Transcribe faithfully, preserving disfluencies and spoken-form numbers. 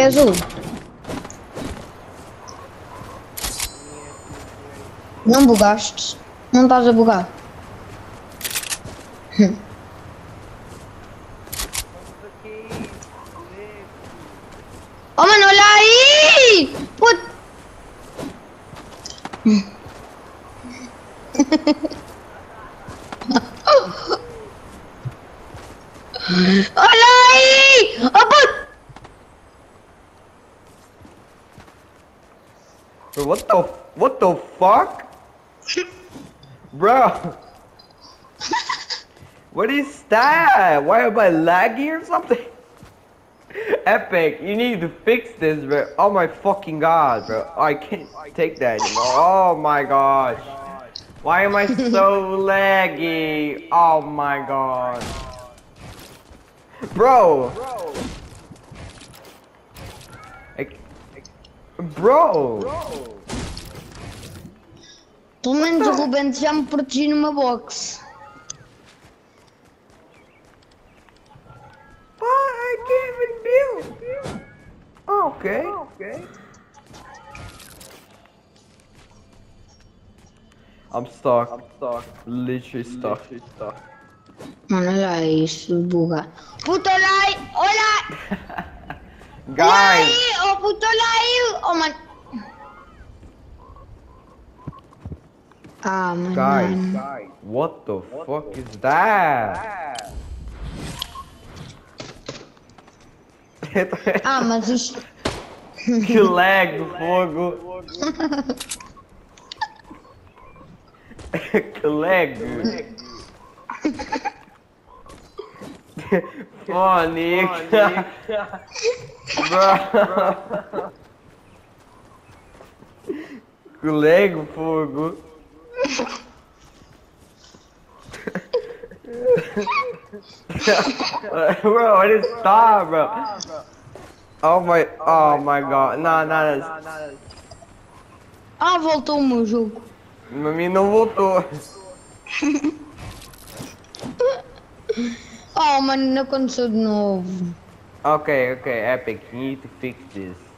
é azul. Não bugaste. Não estás a bugar. Oh mano, olha aí! Puto! Olha aí! Oh puto! Bro, what the what the fuck? Bro, what is that? Why am I laggy or something? Epic, you need to fix this, bro. Oh my fucking god, bro. I can't take that anymore. Oh my gosh. Why am I so laggy? Oh my god. Bro. Like, bro. Pelo menos o Rubens já me protegi numa box. But I can't even build. Okay. Okay. I'm stuck. I'm stuck. Literally stuck. Literally stuck. Mano, olha isso, buga. Puto, olha aí! Olha aí! Olha Guys. aí! Oh puto, olha aí! Oh mano! Ah, mano. Guys, guys, what the what fuck the is that? Ah, mas isto... Que lag do fogo. Que lag. Oh, Nick. Bro. Que lag do fogo. Bro, what is stop, bro? Oh my, oh my god, não, nada. Ah, voltou o meu jogo. A mim não voltou. Oh, mano, não aconteceu de novo. Okay, okay, Epic, you need to fix this.